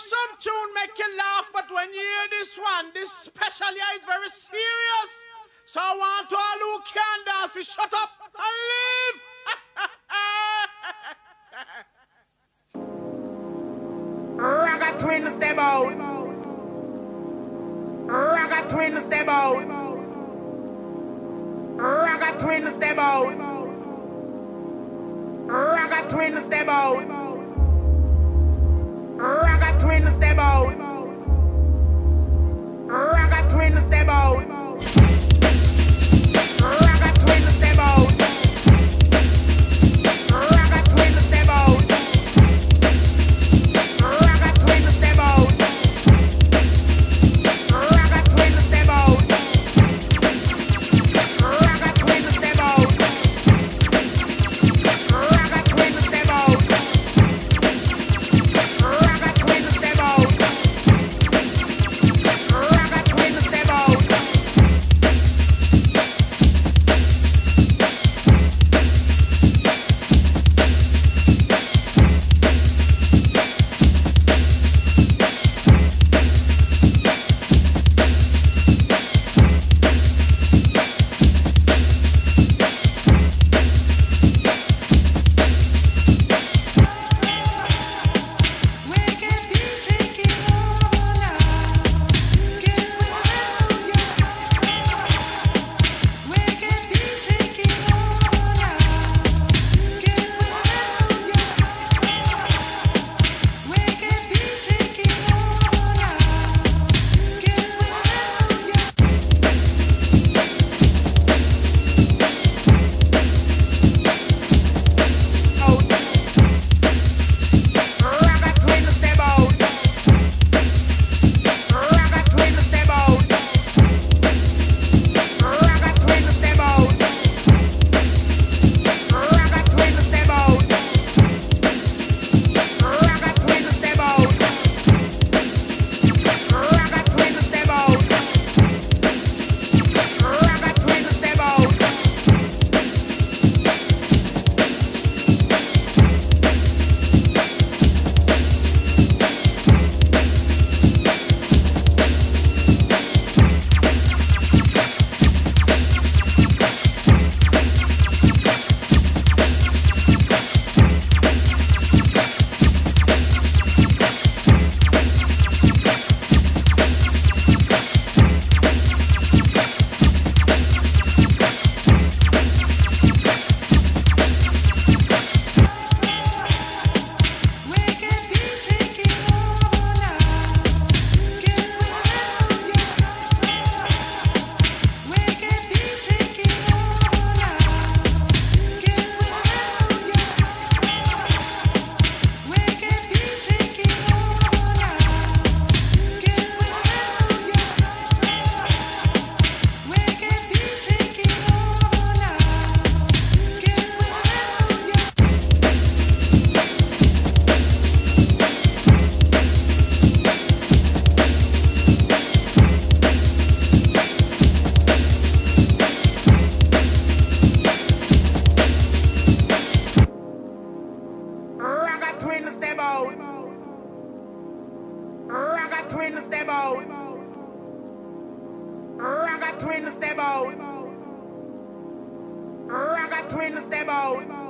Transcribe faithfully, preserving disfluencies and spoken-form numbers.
some tune make you laugh, but when you hear this one, this special yeah is very serious. So I want to all who can dance, we shut up and leave. Ragga twin step out. Ragga twin step out. Ragga twin step out. Ragga twin step out. Ragga twin step out. Ragga twin step out. Ragga twin step out. Ragga twin step out. Ragga twin step out. Ragga twin step out. Ragga twin step out. Ragga twin step out. Ragga twin step out. Ragga twin step out. Ragga twin step out. Ragga twin step out. Ragga twin step out. Ragga twin step out.